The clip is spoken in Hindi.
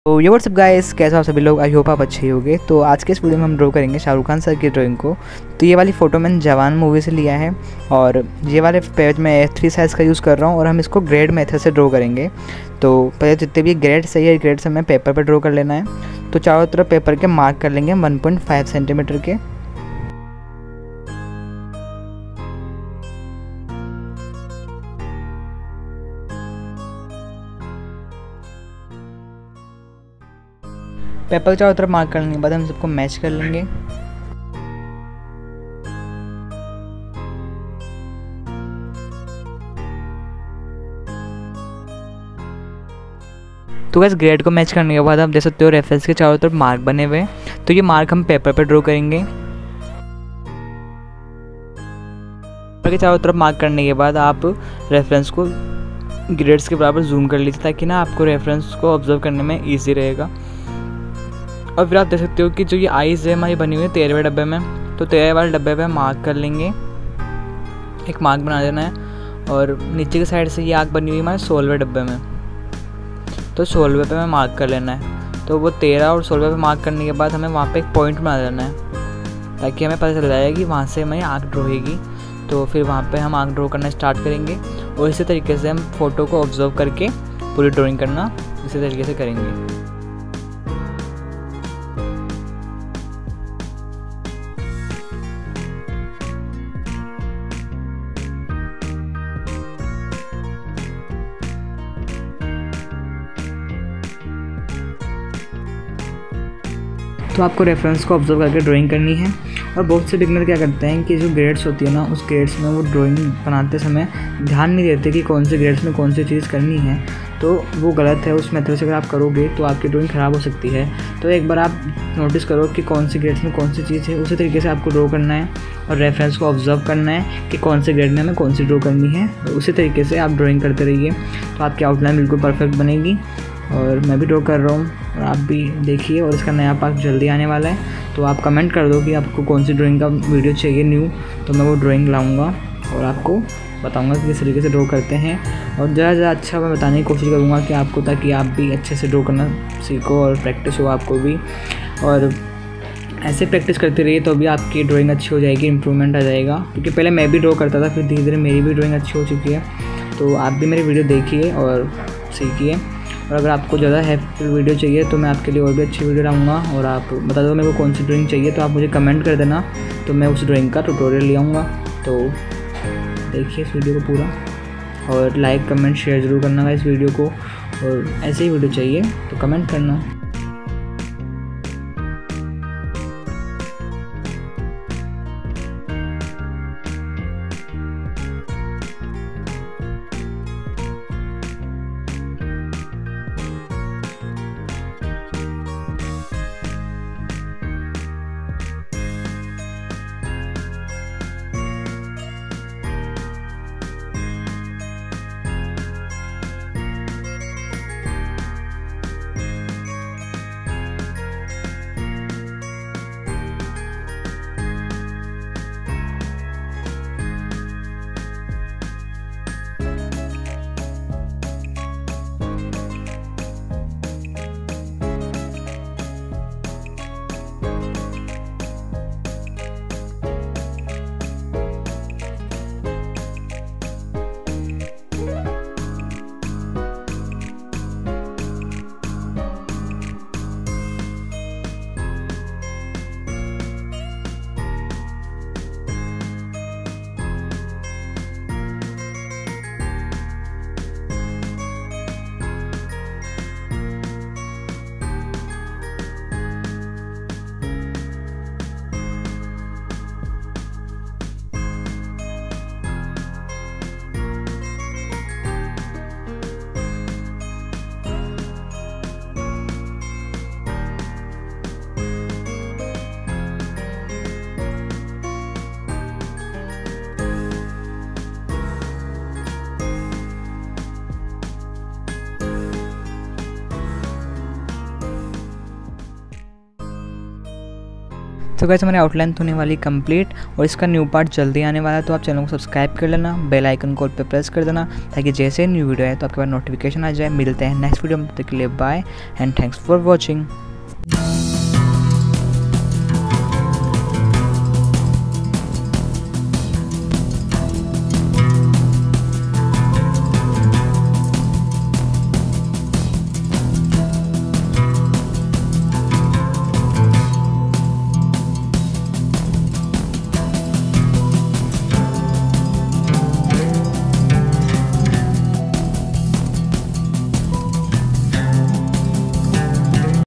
तो ये व्हाट्सअप गाइस, कैसे हो आप सभी लोग। आई होप आप अच्छे ही होंगे। तो आज के इस वीडियो में हम ड्रॉ करेंगे शाहरुख खान सर की ड्राइंग को। तो ये वाली फ़ोटो मैंने जवान मूवी से लिया है और ये वाले पेज में A3 साइज़ का यूज़ कर रहा हूँ और हम इसको ग्रेड मेथड से ड्रॉ करेंगे। तो पहले जितने भी ग्रेड सही है ग्रेड से हमें पेपर पर ड्रॉ कर लेना है। तो चारों तरफ पेपर के मार्क कर लेंगे 1.5 सेंटीमीटर के। पेपर के चारों तरफ मार्क करने के बाद हम सबको मैच कर लेंगे। तो गैस ग्रेड को मैच करने के बाद आप देख सकते हो रेफरेंस के चारों तरफ मार्क बने हुए हैं। तो ये मार्क हम पेपर पे ड्रॉ करेंगे। पेपर के चारों तरफ मार्क करने के बाद आप रेफरेंस को ग्रेड्स के बराबर जूम कर लीजिए ताकि ना आपको रेफरेंस को ऑब्जर्व करने में ईजी रहेगा। और फिर आप देख सकते हो कि जो ये आइज़ है हमारी बनी हुई है 13वें डब्बे में। तो 13वें वाले डब्बे पे मार्क कर लेंगे, एक मार्क बना देना है। और नीचे की साइड से ये आँख बनी हुई है हमारे 16वें डब्बे में। तो 16वें पे हमें मार्क कर लेना है। तो वो 13 और 16वें पे मार्क करने के बाद हमें वहाँ पे एक पॉइंट बना देना है ताकि हमें पता चल जाएगा कि वहाँ से हमें आँख ड्रॉ होगी। तो फिर वहाँ पे हम आँख ड्रॉ करना स्टार्ट करेंगे और इसी तरीके से हम फ़ोटो को ऑब्जर्व करके पूरी ड्राइंग करना इसी तरीके से करेंगे। तो आपको रेफरेंस को ऑब्जर्व करके ड्राइंग करनी है। और बहुत से बिगनर क्या करते हैं कि जो ग्रेड्स होती है ना उस ग्रेड्स में वो ड्राइंग बनाते समय ध्यान नहीं देते कि कौन से ग्रेड्स में कौन सी चीज़ करनी है। तो वो गलत है। उस मेथड से अगर आप करोगे तो आपकी ड्राइंग ख़राब हो सकती है। तो एक बार आप नोटिस करो कि कौन सी ग्रेड्स में कौन सी चीज़ है, उसी तरीके से आपको ड्रॉ करना है और रेफरेंस को ऑब्जर्व करना है कि कौन से ग्रेड में हमें कौन सी ड्रॉ करनी है। उसी तरीके से आप ड्राइंग करते रहिए तो आपकी आउटलाइन बिल्कुल परफेक्ट बनेगी। और मैं भी ड्रॉ कर रहा हूँ और आप भी देखिए। और इसका नया पार्ट जल्दी आने वाला है। तो आप कमेंट कर दो कि आपको कौन सी ड्राइंग का वीडियो चाहिए न्यू, तो मैं वो ड्राइंग लाऊंगा और आपको बताऊंगा कि किस तरीके से ड्रॉ करते हैं। और ज़्यादा अच्छा मैं बताने की कोशिश करूँगा कि आपको, ताकि आप भी अच्छे से ड्रॉ करना सीखो और प्रैक्टिस हो आपको भी। और ऐसे प्रैक्टिस करते रहिए तो भी आपकी ड्राइंग अच्छी हो जाएगी, इम्प्रूवमेंट आ जाएगा। क्योंकि पहले मैं भी ड्रॉ करता था, फिर धीरे धीरे मेरी भी ड्राइंग अच्छी हो चुकी है। तो आप भी मेरी वीडियो देखिए और सीखिए। और अगर आपको ज़्यादा हेल्पफुल वीडियो चाहिए तो मैं आपके लिए और भी अच्छी वीडियो लाऊंगा। और आप बता दो मेरे को कौन सी ड्राइंग चाहिए, तो आप मुझे कमेंट कर देना, तो मैं उस ड्राइंग का ट्यूटोरियल ले आऊँगा। तो देखिए इस वीडियो को पूरा और लाइक कमेंट शेयर ज़रूर करना इस वीडियो को। और ऐसे ही वीडियो चाहिए तो कमेंट करना। तो गाइस हमारी आउटलाइन तो होने वाली कंप्लीट और इसका न्यू पार्ट जल्दी आने वाला है, तो आप चैनल को सब्सक्राइब कर लेना, बेल आइकन को पे प्रेस कर देना ताकि जैसे न्यू वीडियो है तो आपके पास नोटिफिकेशन आ जाए। मिलते हैं नेक्स्ट वीडियो में, तब तक के लिए bye and thanks for watching.